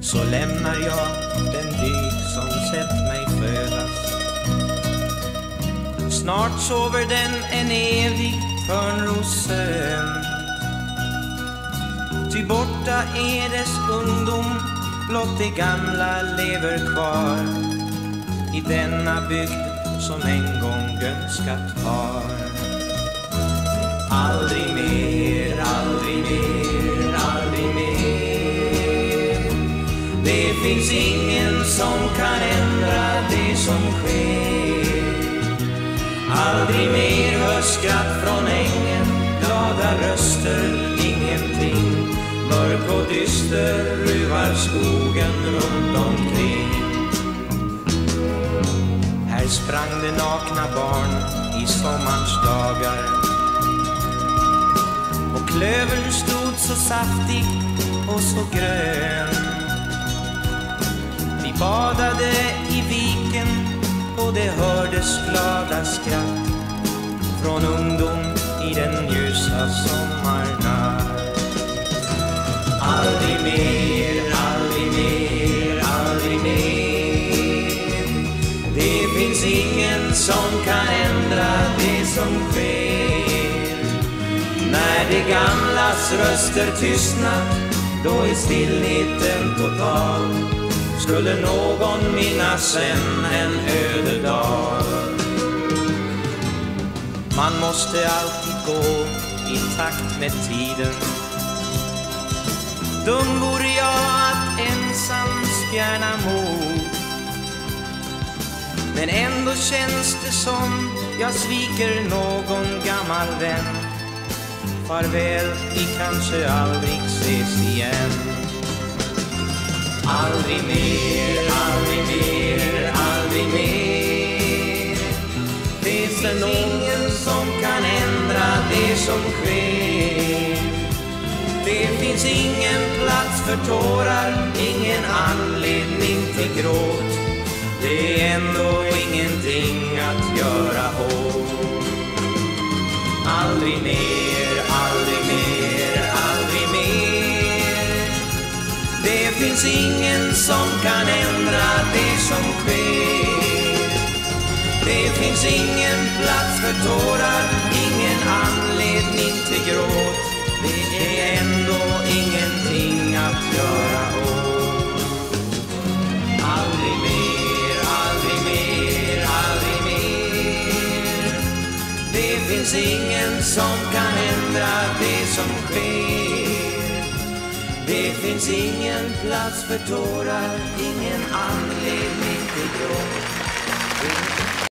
så lämnar jag den bygd som sett mig födas. Snart sover den en evig törnrossömn, ty borta är dess ungdom, blott det gamla lever kvar i denna bygd som en gång önskat har. Aldrig mer, aldrig mer, aldrig mer. Det finns ingen som kan ändra det som sker. Aldrig mer hörs skratt från ängen, glada röster, ingenting. Mörk och dyster ruvar skogen runt omkring. Här sprang det nakna barn i sommarns dagar, och klövern stod så saftig och så grön. Vi badade i viken och det hördes glada skratt från ungdom i den ljusa sommarnatt. Aldrig mer, aldrig mer, aldrig mer. Det finns ingen som kan ändra det som sker. När de gamlas röster tystnat, då är stillheten total. Skulle någon minnas en öde dag. Man måste alltid gå i takt med tiden. Dum vore jag att ensam spjärna mod, men ändå känns det som jag sviker någon gammal vän. Farväl, vi kanske aldrig ses igen. Aldrig mer, aldrig mer, aldrig mer. Finns det någon som kan ändra det som sker? Det finns ingen plats för tårar, ingen anledning till gråt. Det är ändå ingenting att göra åt. Aldrig mer, aldrig mer, aldrig mer. Det finns ingen som kan ändra det som sker. Det finns ingen plats för tårar, ingen anledning till gråt. Det är ändå ingenting att göra åt. Aldrig mer, aldrig mer, aldrig mer. Det finns ingen som kan ändra det som sker. Det finns ingen plats för tårar, ingen